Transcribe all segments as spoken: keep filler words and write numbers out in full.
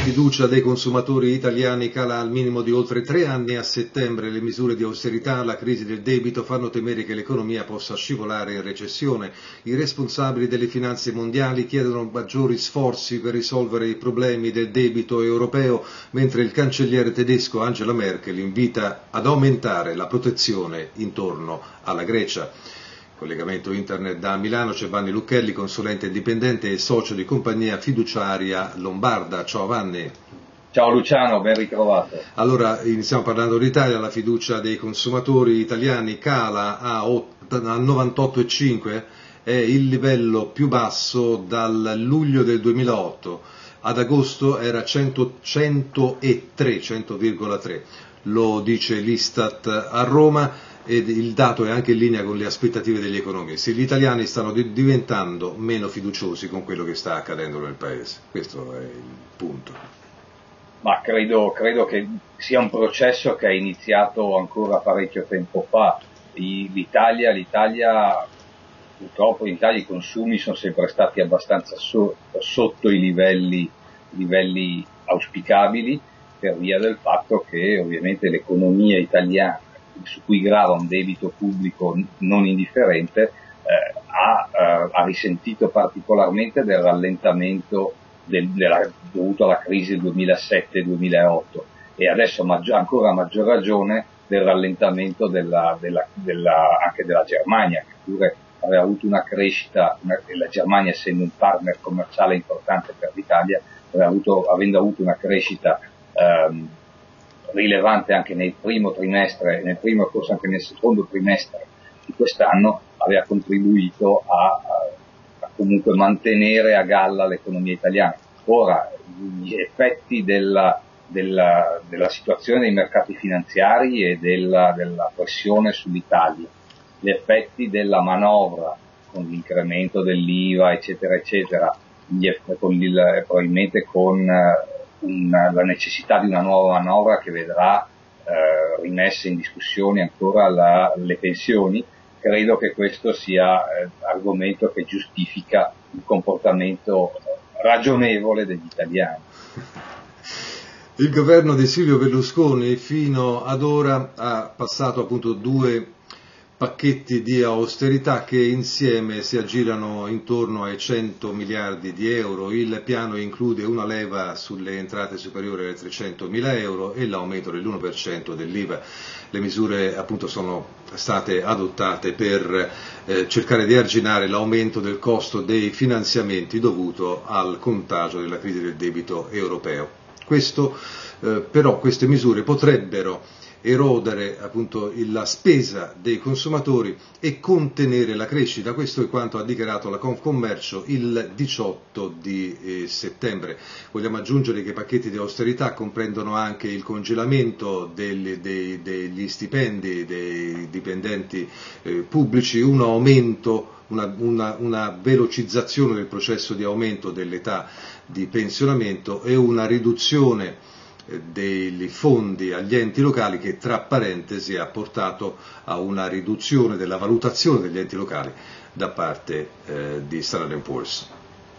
fiducia dei consumatori italiani cala al minimo di oltre tre anni. A settembre le misure di austerità, la crisi del debito fanno temere che l'economia possa scivolare in recessione. I responsabili delle finanze mondiali chiedono maggiori sforzi per risolvere i problemi del debito europeo, mentre il cancelliere tedesco Angela Merkel invita ad aumentare la protezione intorno alla Grecia. Collegamento internet da Milano, c'è Vanni Lucchelli, consulente indipendente e socio di compagnia fiduciaria Lombarda. Ciao Vanni. Ciao Luciano, ben ritrovato. Allora, iniziamo parlando d'Italia. La fiducia dei consumatori italiani cala a novantotto virgola cinque, è il livello più basso dal luglio del duemilaotto. Ad agosto era cento virgola tre, lo dice l'Istat a Roma. Ed il dato è anche in linea con le aspettative degli economisti. Gli italiani stanno di- diventando meno fiduciosi con quello che sta accadendo nel paese. Questo è il punto. Ma credo, credo che sia un processo che è iniziato ancora parecchio tempo fa. I- L'Italia, l'Italia, purtroppo in Italia i consumi sono sempre stati abbastanza so- sotto i livelli, livelli auspicabili, per via del fatto che ovviamente l'economia italiana, su cui grava un debito pubblico non indifferente, eh, ha, eh, ha risentito particolarmente del rallentamento del, della, dovuto alla crisi del duemilasette duemilaotto e adesso maggior, ancora a maggior ragione del rallentamento della, della, della, anche della Germania, che pure aveva avuto una crescita, una, la Germania essendo un partner commerciale importante per l'Italia, aveva avuto, avendo avuto una crescita ehm, rilevante anche nel primo trimestre, nel primo e forse anche nel secondo trimestre di quest'anno, aveva contribuito a, a, a comunque mantenere a galla l'economia italiana. Ora, gli effetti della, della, della situazione dei mercati finanziari e della, della pressione sull'Italia, gli effetti della manovra con l'incremento dell'I V A, eccetera, eccetera, gli, con il, probabilmente con Una, la necessità di una nuova manovra che vedrà eh, rimesse in discussione ancora la, le pensioni, credo che questo sia eh, argomento che giustifica il comportamento ragionevole degli italiani. Il governo di Silvio Berlusconi fino ad ora ha passato appunto due pacchetti di austerità che insieme si aggirano intorno ai cento miliardi di euro. Il piano include una leva sulle entrate superiori ai trecentomila euro e l'aumento dell'uno per cento dell'I V A. Le misure appunto sono state adottate per eh, cercare di arginare l'aumento del costo dei finanziamenti dovuto al contagio della crisi del debito europeo. Questo, eh, però queste misure potrebbero erodere appunto la spesa dei consumatori e contenere la crescita. Questo è quanto ha dichiarato la Confcommercio il diciotto di eh, settembre. Vogliamo aggiungere che i pacchetti di austerità comprendono anche il congelamento degli, dei, degli stipendi dei dipendenti eh, pubblici, un aumento, una, una, una velocizzazione del processo di aumento dell'età di pensionamento e una riduzione dei fondi agli enti locali che tra parentesi ha portato a una riduzione della valutazione degli enti locali da parte eh, di Standard and Poor's.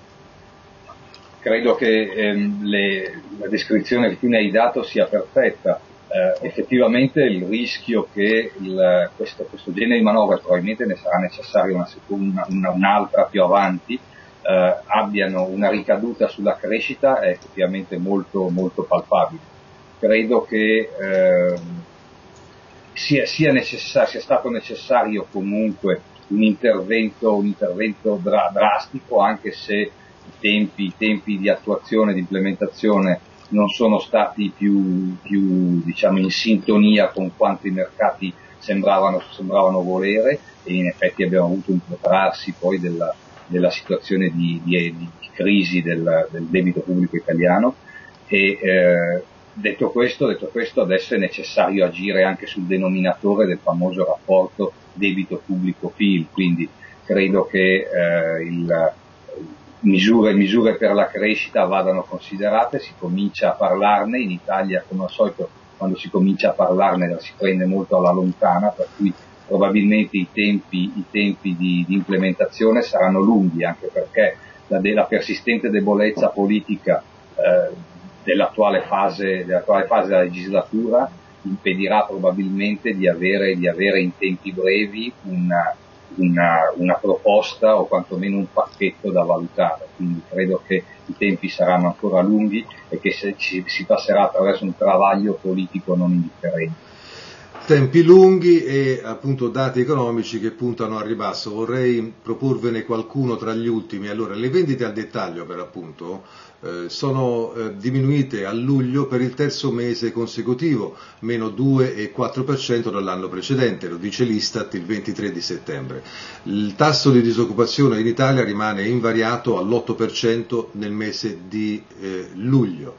Credo che ehm, le, la descrizione che tu ne hai dato sia perfetta. Eh, effettivamente il rischio che il, questo, questo genere di manovra, probabilmente ne sarà necessaria una, una, una, un'altra più avanti, Eh, abbiano una ricaduta sulla crescita è effettivamente molto, molto palpabile. Credo che eh, sia, sia, necessario, sia stato necessario comunque un intervento, un intervento dra- drastico, anche se i tempi, i tempi di attuazione, di implementazione non sono stati più, più diciamo, in sintonia con quanto i mercati sembravano, sembravano volere, e in effetti abbiamo avuto un protrarsi poi della della situazione di, di, di crisi del, del debito pubblico italiano e eh, detto questo, detto questo adesso è necessario agire anche sul denominatore del famoso rapporto debito pubblico-P I L, quindi credo che eh, il, misure, misure per la crescita vadano considerate, si comincia a parlarne in Italia, come al solito quando si comincia a parlarne si prende molto alla lontana, per cui probabilmente i tempi, i tempi di, di implementazione saranno lunghi, anche perché la, de, la persistente debolezza politica eh, dell'attuale fase, dell'attuale fase della legislatura impedirà probabilmente di avere, di avere in tempi brevi una, una, una proposta o quantomeno un pacchetto da valutare, quindi credo che i tempi saranno ancora lunghi e che se ci, si passerà attraverso un travaglio politico non indifferente. Tempi lunghi e appunto dati economici che puntano al ribasso. Vorrei proporvene qualcuno tra gli ultimi. Allora, le vendite al dettaglio per appunto eh, sono eh, diminuite a luglio per il terzo mese consecutivo, meno due virgola quattro per cento dall'anno precedente, lo dice l'Istat il ventitré di settembre. Il tasso di disoccupazione in Italia rimane invariato all'otto per cento nel mese di eh, luglio.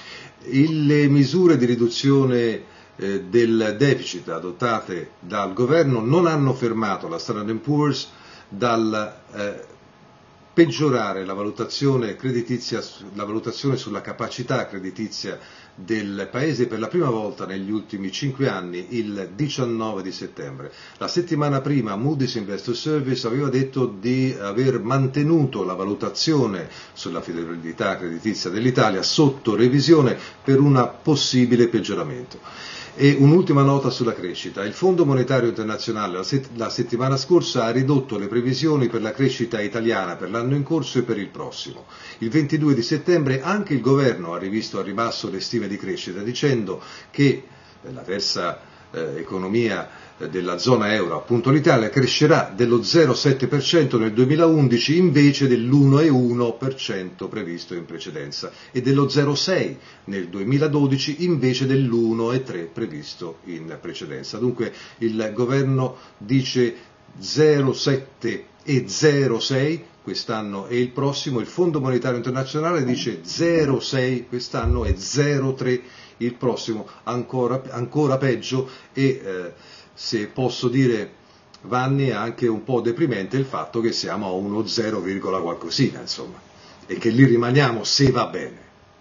Il, le misure di riduzione del deficit adottate dal governo non hanno fermato la Standard and Poor's dal eh, peggiorare la valutazione creditizia, la valutazione sulla capacità creditizia del Paese per la prima volta negli ultimi cinque anni, il diciannove di settembre. La settimana prima Moody's Investor Service aveva detto di aver mantenuto la valutazione sulla fidelità creditizia dell'Italia sotto revisione per un possibile peggioramento. E un'ultima nota sulla crescita. Il Fondo Monetario Internazionale la, set- la settimana scorsa ha ridotto le previsioni per la crescita italiana per l'anno in corso e per il prossimo. Il ventidue di settembre anche il governo ha rivisto a ribasso le stime di crescita dicendo che la terza eh, economia della zona euro, appunto l'Italia, crescerà dello zero virgola sette per cento nel duemilaundici invece dell'uno virgola uno per cento previsto in precedenza e dello zero virgola sei per cento nel duemiladodici invece dell'uno virgola tre per cento previsto in precedenza. Dunque il governo dice zero virgola sette e zero virgola sei quest'anno e il prossimo, il Fondo Monetario Internazionale dice zero virgola sei quest'anno e zero virgola tre il prossimo, ancora, ancora peggio e eh, se posso dire, Vanni, è anche un po' deprimente il fatto che siamo a uno zero, qualcosina, insomma, e che lì rimaniamo se va bene.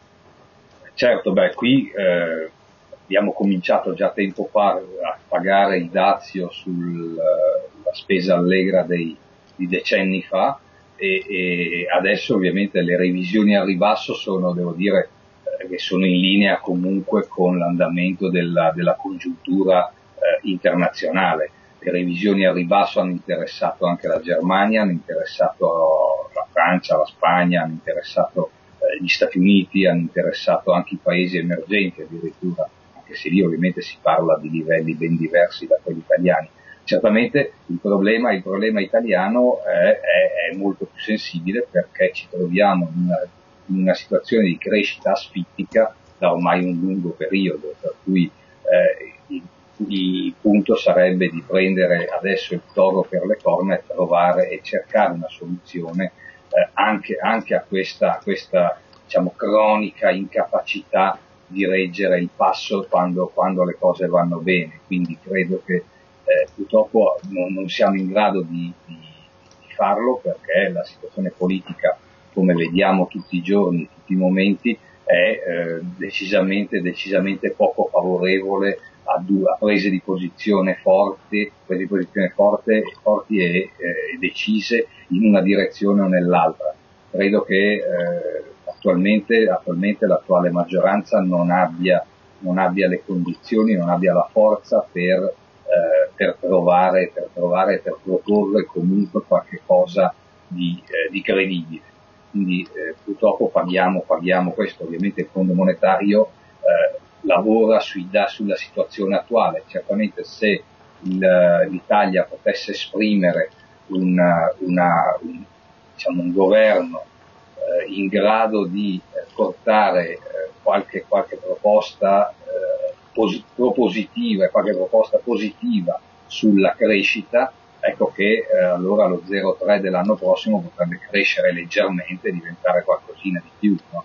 Certo, beh, qui eh, abbiamo cominciato già tempo fa a pagare il dazio sulla spesa allegra dei, di decenni fa e, e adesso ovviamente le revisioni al ribasso sono, devo dire, eh, che sono in linea comunque con l'andamento della, della congiuntura Eh, internazionale. Le revisioni al ribasso hanno interessato anche la Germania, hanno interessato la Francia, la Spagna, hanno interessato eh, gli Stati Uniti, hanno interessato anche i paesi emergenti addirittura, anche se lì ovviamente si parla di livelli ben diversi da quelli italiani. Certamente il problema, il problema italiano è, è, è molto più sensibile perché ci troviamo in una, in una situazione di crescita asfittica da ormai un lungo periodo, per cui eh, il Il punto sarebbe di prendere adesso il toro per le corna e trovare e cercare una soluzione eh, anche, anche a questa, questa diciamo, cronica incapacità di reggere il passo quando, quando le cose vanno bene. Quindi credo che eh, purtroppo non, non siamo in grado di, di, di farlo perché la situazione politica, come vediamo tutti i giorni, tutti i momenti, è eh, decisamente, decisamente poco favorevole a, due, a prese di posizione forti, prese di posizione forte, forti e eh, decise in una direzione o nell'altra. Credo che eh, attualmente, attualmente l'attuale maggioranza non abbia, non abbia le condizioni, non abbia la forza per, eh, per provare, per provare, per proporre comunque qualche cosa di, eh, di credibile. Quindi eh, purtroppo paghiamo, paghiamo questo. Ovviamente il Fondo Monetario eh, lavora sui, da, sulla situazione attuale. Certamente se il, l'Italia potesse esprimere una, una, un, diciamo, un governo eh, in grado di eh, portare eh, qualche, qualche proposta eh, pos- propositiva, qualche proposta positiva sulla crescita, ecco che eh, allora lo zero virgola tre dell'anno prossimo potrebbe crescere leggermente e diventare qualcosina di più, no?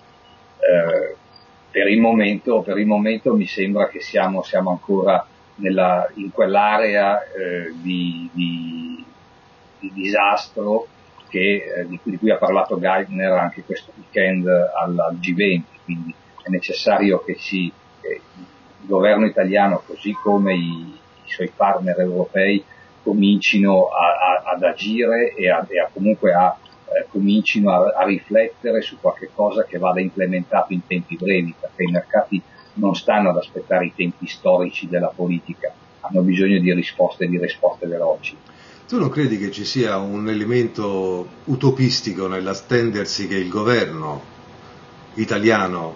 Eh, per il momento, per il momento mi sembra che siamo, siamo ancora nella, in quell'area eh, di, di, di disastro che, eh, di, cui, di cui ha parlato Geithner anche questo weekend al, al G venti, quindi è necessario che ci, eh, il governo italiano, così come i, i suoi partner europei, comincino a, a, ad agire e a, e a comunque a eh, comincino a, a riflettere su qualche cosa che vada implementato in tempi brevi, perché i mercati non stanno ad aspettare i tempi storici della politica, hanno bisogno di risposte di risposte veloci. Tu non credi che ci sia un elemento utopistico nell'attendersi che il governo italiano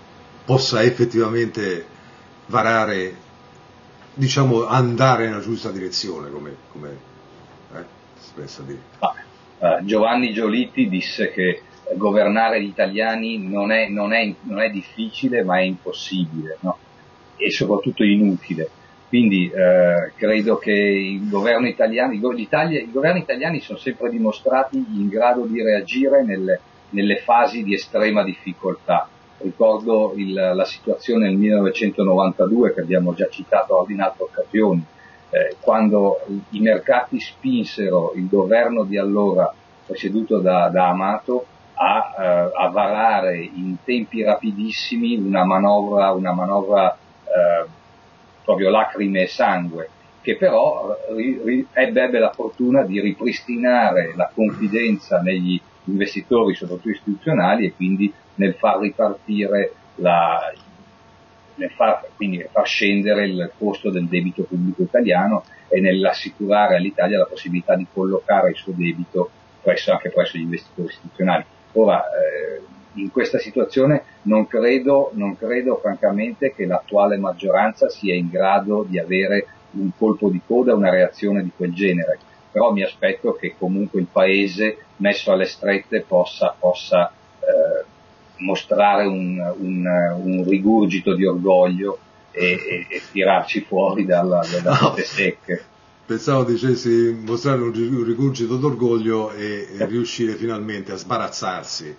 possa effettivamente varare, diciamo, andare nella giusta direzione, come, come eh, si pensa dire? Ah, uh, Giovanni Giolitti disse che governare gli italiani non è, non è, non è difficile, ma è impossibile, no? E soprattutto inutile. Quindi eh, credo che il governo italiano, l'Italia, i governi italiani sono sempre dimostrati in grado di reagire nelle, nelle fasi di estrema difficoltà. Ricordo il, la situazione nel millenovecentonovantadue, che abbiamo già citato in altre occasioni, eh, quando i mercati spinsero il governo di allora, presieduto da, da Amato, a, eh, a varare in tempi rapidissimi una manovra, una manovra eh, proprio lacrime e sangue, che però ri, ri, ebbe la fortuna di ripristinare la confidenza negli investitori, soprattutto istituzionali, e quindi nel far ripartire la, nel far, quindi far scendere il costo del debito pubblico italiano e nell'assicurare all'Italia la possibilità di collocare il suo debito presso, anche presso gli investitori istituzionali. Ora, eh, in questa situazione non credo, non credo francamente che l'attuale maggioranza sia in grado di avere un colpo di coda, una reazione di quel genere, però mi aspetto che comunque il Paese, messo alle strette, possa, possa eh, mostrare un, un, un rigurgito di orgoglio e, e, e tirarci fuori dalla, da queste secche. Pensavo dicessi mostrare un rigurgito d'orgoglio e, e riuscire finalmente a sbarazzarsi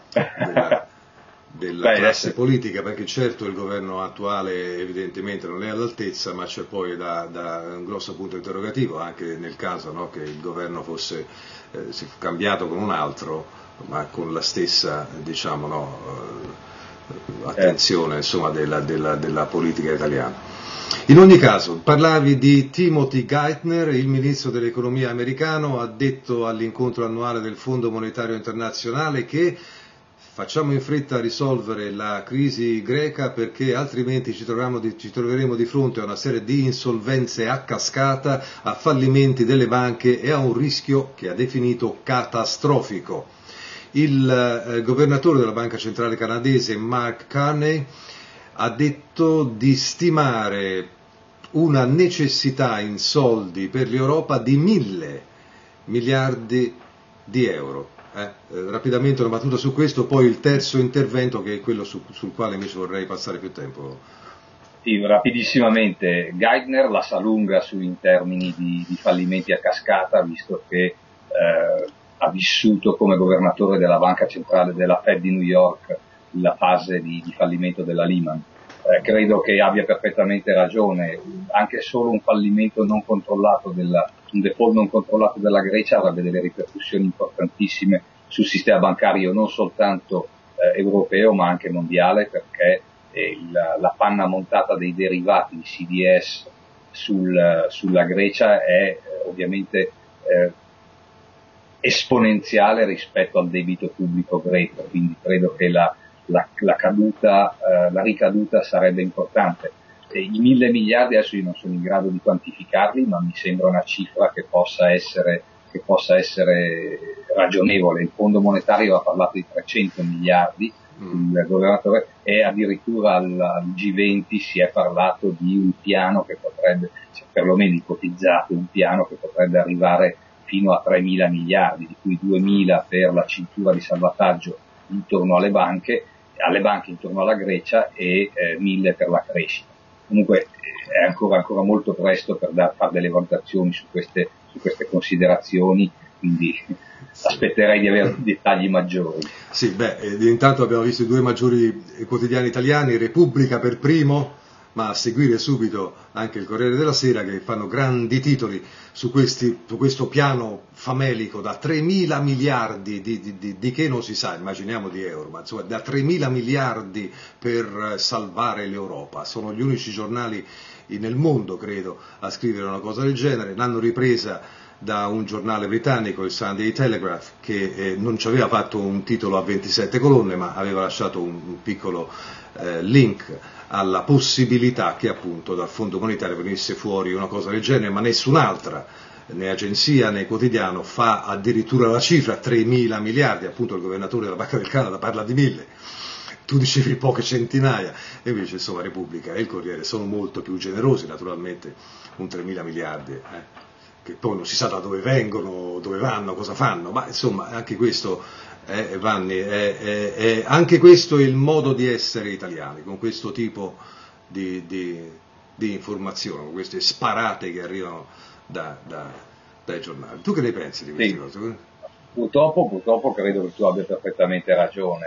della, della Beh, classe adesso... politica, perché certo il governo attuale evidentemente non è all'altezza, ma c'è poi da, da un grosso punto interrogativo anche nel caso, no, che il governo fosse eh, cambiato con un altro, ma con la stessa, diciamo, no, eh, attenzione insomma, della, della, della politica italiana. In ogni caso, parlavi di Timothy Geithner, il ministro dell'economia americano, ha detto all'incontro annuale del Fondo Monetario Internazionale che facciamo in fretta a risolvere la crisi greca perché altrimenti ci, di, ci troveremo di fronte a una serie di insolvenze a cascata, a fallimenti delle banche e a un rischio che ha definito catastrofico. Il eh, governatore della Banca Centrale Canadese, Mark Carney, ha detto di stimare una necessità in soldi per l'Europa di mille miliardi di euro. Eh, eh, rapidamente una battuta su questo, poi il terzo intervento che è quello su, sul quale mi vorrei passare più tempo. Sì, rapidissimamente, Geithner la sa lunga su in termini di, di fallimenti a cascata, visto che eh, ha vissuto come governatore della Banca Centrale della Fed di New York la fase di, di fallimento della Lehman. Eh, credo che abbia perfettamente ragione, anche solo un fallimento non controllato, della, un default non controllato della Grecia avrebbe delle ripercussioni importantissime sul sistema bancario non soltanto eh, europeo ma anche mondiale, perché eh, il, la panna montata dei derivati di C D S sul, sulla Grecia è eh, ovviamente eh, esponenziale rispetto al debito pubblico greco, quindi credo che la La, la, caduta, eh, la ricaduta sarebbe importante. E i mille miliardi adesso io non sono in grado di quantificarli, ma mi sembra una cifra che possa essere, che possa essere ragionevole. Il Fondo Monetario ha parlato di trecento miliardi, mm. il governatore, e addirittura al, al G venti si è parlato di un piano che potrebbe, cioè perlomeno ipotizzato, un piano che potrebbe arrivare fino a tremila miliardi, di cui duemila per la cintura di salvataggio intorno alle banche, alle banche intorno alla Grecia e eh, mille per la crescita. Comunque eh, è ancora, ancora molto presto per dar, fare delle valutazioni su queste, su queste considerazioni, quindi aspetterei di avere dettagli maggiori. Sì, beh, intanto abbiamo visto i due maggiori quotidiani italiani, Repubblica per primo, ma a seguire subito anche il Corriere della Sera, che fanno grandi titoli su, questi, su questo piano famelico da tremila miliardi di, di, di, di che non si sa, immaginiamo di euro, ma insomma da tremila miliardi per salvare l'Europa. Sono gli unici giornali nel mondo, credo, a scrivere una cosa del genere. L'hanno ripresa da un giornale britannico, il Sunday Telegraph, che eh, non ci aveva fatto un titolo a ventisette colonne, ma aveva lasciato un, un piccolo eh, link alla possibilità che appunto dal Fondo monetario venisse fuori una cosa del genere, ma nessun'altra, né agenzia né quotidiano, fa addirittura la cifra tremila miliardi, appunto il governatore della Banca del Canada parla di mille, tu dicevi poche centinaia, e invece insomma Repubblica e il Corriere sono molto più generosi, naturalmente un tremila miliardi, eh, che poi non si sa da dove vengono, dove vanno, cosa fanno, ma insomma anche questo è, Vanni, è, è, è, anche questo è il modo di essere italiani, con questo tipo di, di, di informazioni, con queste sparate che arrivano da, da, dai giornali. Tu che ne pensi di queste sì. cose? Purtroppo, purtroppo credo che tu abbia perfettamente ragione.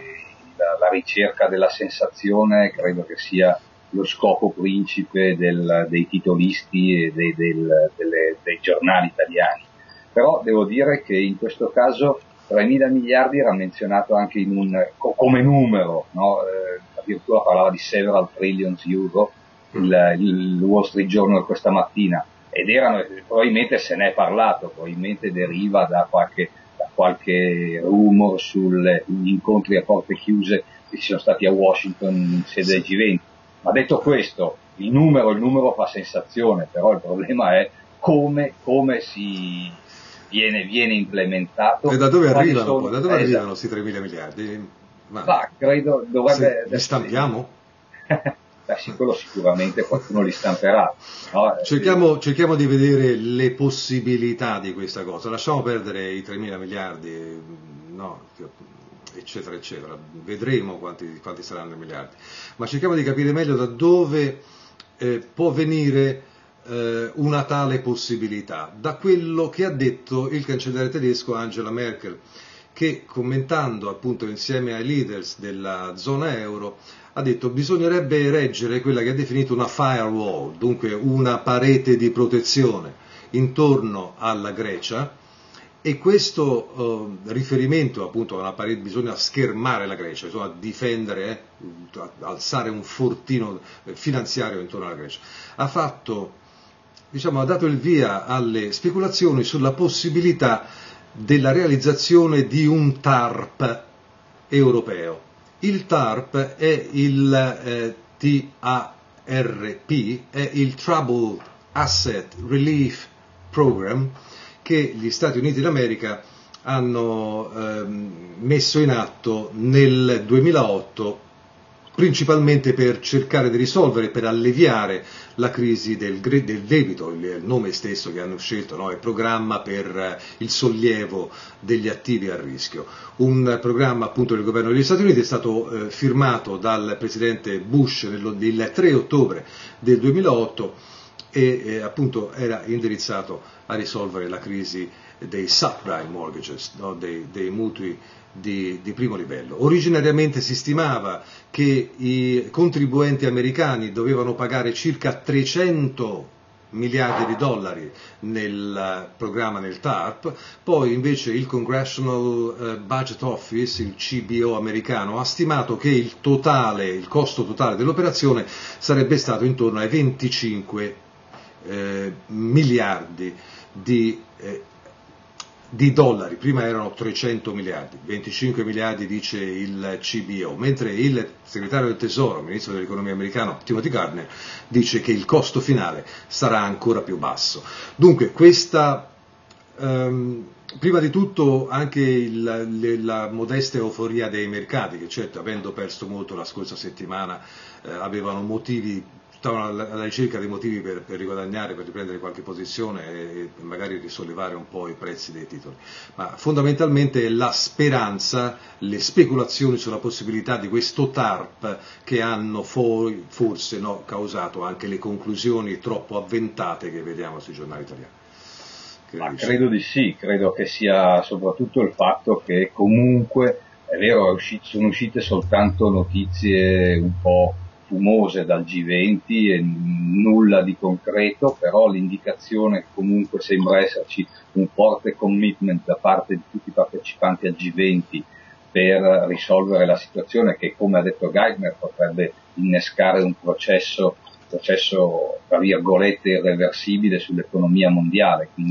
La, la ricerca della sensazione credo che sia lo scopo principe del, dei titolisti e dei, del, delle, dei giornali italiani. Però devo dire che in questo caso tremila miliardi era menzionato anche in un, come numero, no? Eh, addirittura parlava di several trillions euro il, il Wall Street Journal questa mattina, ed erano, probabilmente se ne è parlato, probabilmente deriva da qualche, da qualche rumor sugli incontri a porte chiuse che ci sono stati a Washington in sede G venti. Ma detto questo, il numero, il numero fa sensazione, però il problema è come, come si viene, viene implementato. E da dove arrivano sono, poi? Da dove eh, arrivano questi tremila miliardi? Ma, ma credo dovrebbe... li stampiamo? Beh, sì, quello sicuramente qualcuno li stamperà. No? Cerchiamo, cerchiamo di vedere le possibilità di questa cosa, lasciamo perdere i tremila miliardi, no, eccetera, eccetera, vedremo quanti, quanti saranno i miliardi, ma cerchiamo di capire meglio da dove eh, può venire eh, una tale possibilità, da quello che ha detto il cancelliere tedesco Angela Merkel, che commentando appunto insieme ai leaders della zona euro ha detto bisognerebbe ereggere quella che ha definito una firewall, dunque una parete di protezione intorno alla Grecia, e questo eh, riferimento appunto a una parete, bisogna schermare la Grecia, insomma difendere, eh, alzare un fortino finanziario intorno alla Grecia, ha fatto, diciamo, ha dato il via alle speculazioni sulla possibilità della realizzazione di un TARP europeo. Il TARP è il eh, T A R P, è il Troubled Asset Relief Program che gli Stati Uniti d'America hanno ehm, messo in atto nel duemilaotto, principalmente per cercare di risolvere, per alleviare la crisi del, del debito, il nome stesso che hanno scelto, no? È programma per il sollievo degli attivi a rischio. Un programma appunto del governo degli Stati Uniti è stato eh, firmato dal presidente Bush nello, il tre ottobre del duemilaotto e eh, appunto era indirizzato a risolvere la crisi dei subprime mortgages, no? dei, dei mutui Di, di primo livello. Originariamente si stimava che i contribuenti americani dovevano pagare circa trecento miliardi di dollari nel programma, nel TARP, poi invece il Congressional Budget Office, il C B O americano, ha stimato che il totale, il costo totale dell'operazione sarebbe stato intorno ai venticinque eh, miliardi di eh, di dollari, prima erano trecento miliardi, venticinque miliardi dice il C B O, mentre il segretario del Tesoro, ministro dell'economia americano Timothy Geithner, dice che il costo finale sarà ancora più basso. Dunque questa, ehm, prima di tutto anche il, le, la modesta euforia dei mercati, che certo avendo perso molto la scorsa settimana eh, avevano motivi, stavano alla, alla ricerca dei motivi per, per riguadagnare, per riprendere qualche posizione e, e magari risollevare un po' i prezzi dei titoli, ma fondamentalmente è la speranza, le speculazioni sulla possibilità di questo TARP che hanno for, forse no, causato anche le conclusioni troppo avventate che vediamo sui giornali italiani. Che Ma credo di sì, credo che sia soprattutto il fatto che comunque, è vero, è uscito, sono uscite soltanto notizie un po' fumose dal G venti e nulla di concreto, però l'indicazione comunque sembra esserci un forte commitment da parte di tutti i partecipanti al G venti per risolvere la situazione che, come ha detto Geithner, potrebbe innescare un processo, processo tra virgolette irreversibile sull'economia mondiale, quindi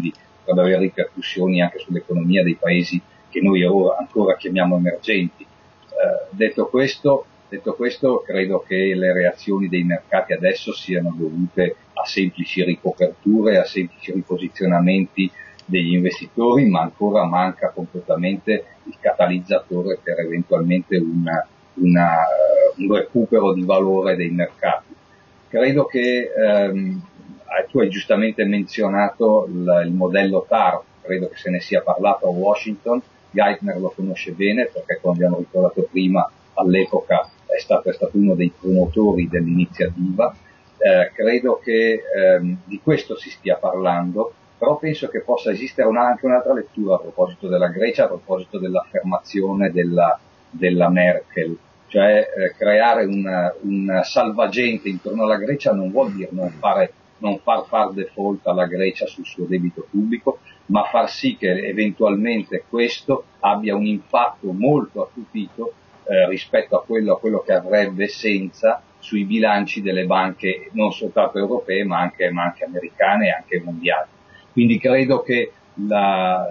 potrebbe avere ripercussioni anche sull'economia dei paesi che noi ora ancora chiamiamo emergenti. Eh, detto questo, detto questo, credo che le reazioni dei mercati adesso siano dovute a semplici ricoperture, a semplici riposizionamenti degli investitori, ma ancora manca completamente il catalizzatore per eventualmente una, una, un recupero di valore dei mercati. Credo che ehm, tu hai giustamente menzionato il, il modello T A R, credo che se ne sia parlato a Washington. Geithner lo conosce bene perché, come abbiamo ricordato prima, all'epoca è stato, è stato uno dei promotori dell'iniziativa. Eh, credo che ehm, di questo si stia parlando, però penso che possa esistere una, anche un'altra lettura a proposito della Grecia, a proposito dell'affermazione della, della Merkel, cioè eh, creare una, un salvagente intorno alla Grecia non vuol dire non fare non far far default alla Grecia sul suo debito pubblico, ma far sì che eventualmente questo abbia un impatto molto attutito eh, rispetto a quello, a quello che avrebbe senza sui bilanci delle banche non soltanto europee ma anche, ma anche americane e anche mondiali. Quindi credo che la,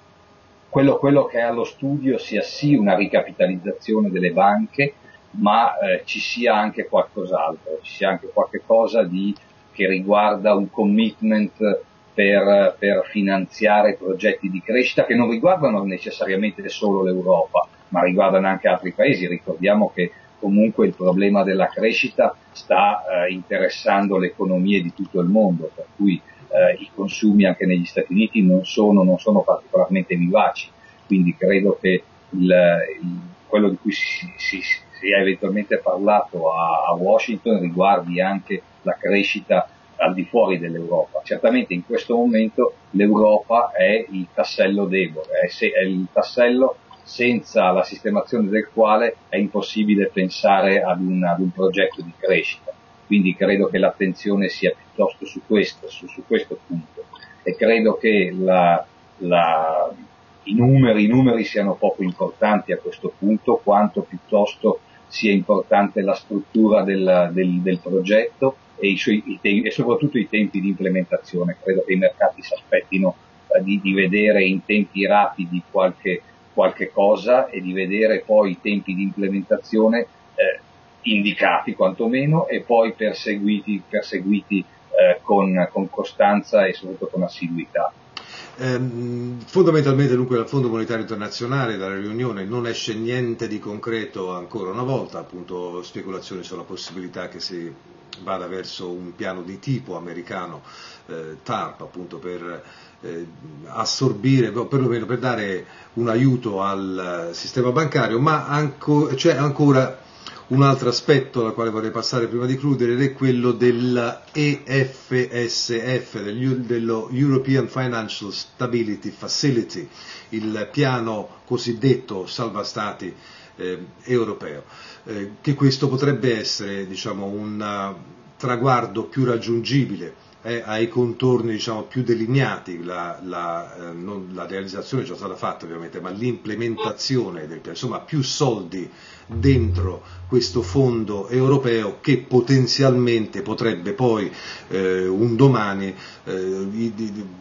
quello, quello che è allo studio sia sì una ricapitalizzazione delle banche, ma eh, ci sia anche qualcos'altro, ci sia anche qualche cosa di che riguarda un commitment per, per finanziare progetti di crescita che non riguardano necessariamente solo l'Europa, ma riguardano anche altri paesi. Ricordiamo che comunque il problema della crescita sta eh, interessando le economie di tutto il mondo, per cui eh, i consumi anche negli Stati Uniti non sono, non sono particolarmente vivaci, quindi credo che il, il, quello di cui si, si, si è eventualmente parlato a, a Washington riguardi anche la crescita al di fuori dell'Europa. Certamente in questo momento l'Europa è il tassello debole, è, se, è il tassello senza la sistemazione del quale è impossibile pensare ad un, ad un progetto di crescita. Quindi credo che l'attenzione sia piuttosto su questo, su, su questo punto, e credo che la, la, i numeri, i numeri siano poco importanti a questo punto, quanto piuttosto sia importante la struttura del, del, del progetto e, i suoi, i te- e soprattutto i tempi di implementazione. Credo che i mercati si aspettino eh, di, di vedere in tempi rapidi qualche, qualche cosa e di vedere poi i tempi di implementazione eh, indicati quantomeno e poi perseguiti, perseguiti eh, con, con costanza e soprattutto con assiduità. Eh, fondamentalmente dunque dal Fondo Monetario Internazionale, dalla riunione, non esce niente di concreto ancora una volta, appunto speculazioni sulla possibilità che si vada verso un piano di tipo americano, eh, T A R P, appunto per eh, assorbire, perlomeno per dare un aiuto al sistema bancario, ma anco, c'è ancora un altro aspetto al quale vorrei passare prima di chiudere, ed è quello dell'E F S F, dello European Financial Stability Facility, il piano cosiddetto salva stati eh, europeo, eh, che questo potrebbe essere, diciamo, un uh, traguardo più raggiungibile, eh, ai contorni, diciamo, più delineati. La, la, eh, non, la realizzazione è già stata fatta ovviamente, ma l'implementazione del piano, insomma più soldi dentro questo fondo europeo che potenzialmente potrebbe poi eh, un domani eh, di, di, di,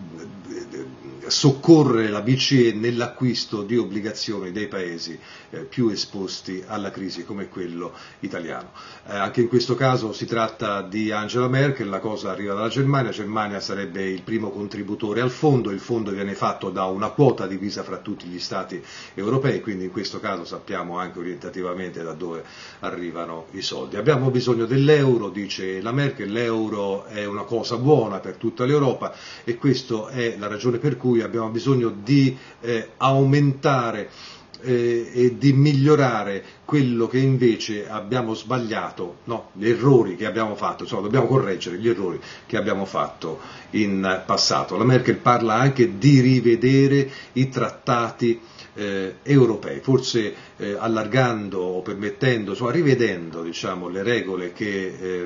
soccorrere la B C E nell'acquisto di obbligazioni dei paesi eh, più esposti alla crisi come quello italiano. Eh, anche in questo caso si tratta di Angela Merkel, la cosa arriva dalla Germania, la Germania sarebbe il primo contributore al fondo, il fondo viene fatto da una quota divisa fra tutti gli stati europei, quindi in questo caso sappiamo anche orientativamente da dove arrivano i soldi. Abbiamo bisogno dell'euro, dice la Merkel, l'euro è una cosa buona per tutta l'Europa e questa è la ragione per cui abbiamo bisogno di eh, aumentare eh, e di migliorare quello che invece abbiamo sbagliato, no, gli errori che abbiamo fatto, insomma dobbiamo correggere gli errori che abbiamo fatto in passato. La Merkel parla anche di rivedere i trattati eh, europei, forse eh, allargando o permettendo, insomma rivedendo, diciamo, le regole che, eh,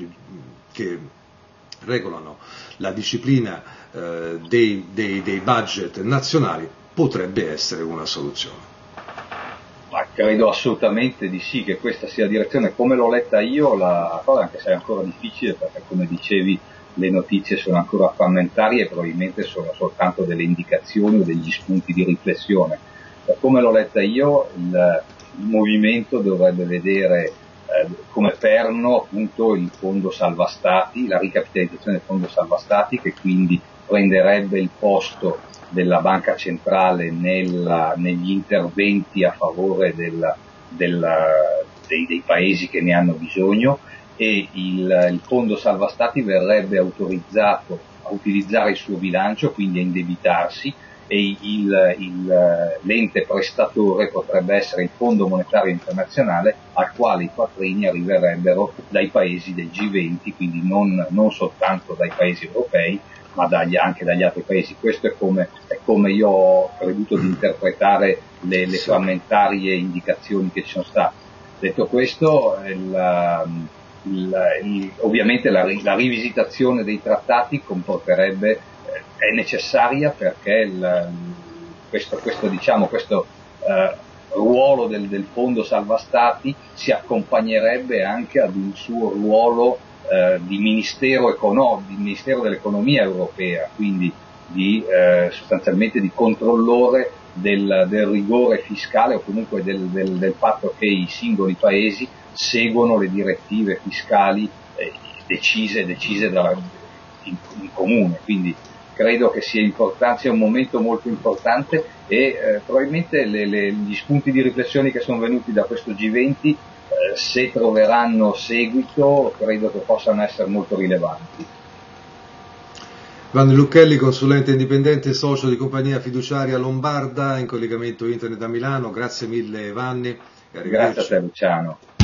che regolano la disciplina eh, dei, dei, dei budget nazionali, potrebbe essere una soluzione. Ma credo assolutamente di sì, che questa sia la direzione. Come l'ho letta io, la cosa, anche se è ancora difficile, perché come dicevi le notizie sono ancora frammentarie e probabilmente sono soltanto delle indicazioni o degli spunti di riflessione. Per come l'ho letta io, il, il movimento dovrebbe vedere eh, come perno appunto il fondo salva stati, la ricapitalizzazione del fondo salva stati, che quindi prenderebbe il posto della banca centrale nella, negli interventi a favore del, del, dei, dei paesi che ne hanno bisogno, e il, il fondo salva stati verrebbe autorizzato a utilizzare il suo bilancio, quindi a indebitarsi, e il, il, l'ente prestatore potrebbe essere il Fondo Monetario Internazionale, al quale i quattrini arriverebbero dai paesi del G venti, quindi non, non soltanto dai paesi europei, ma dagli, anche dagli altri paesi. Questo è come, è come io ho creduto di interpretare le, le frammentarie indicazioni che ci sono state. Detto questo, il, il, il, ovviamente la, la rivisitazione dei trattati comporterebbe, eh, è necessaria perché il, questo, questo, diciamo, questo eh, ruolo del, del Fondo Salva Stati si accompagnerebbe anche ad un suo ruolo Eh, di ministero, econo- di ministero dell'economia europea, quindi di, eh, sostanzialmente di controllore del, del rigore fiscale, o comunque del, del, del fatto che i singoli paesi seguono le direttive fiscali eh, decise, decise da, in, in comune. Quindi credo che sia importante, sia un momento molto importante, e eh, probabilmente le, le, gli spunti di riflessione che sono venuti da questo G venti, se troveranno seguito, credo che possano essere molto rilevanti. Vanni Lucchelli, consulente indipendente, socio di compagnia fiduciaria Lombarda, in collegamento internet da Milano. Grazie mille Vanni. Grazie a te Luciano.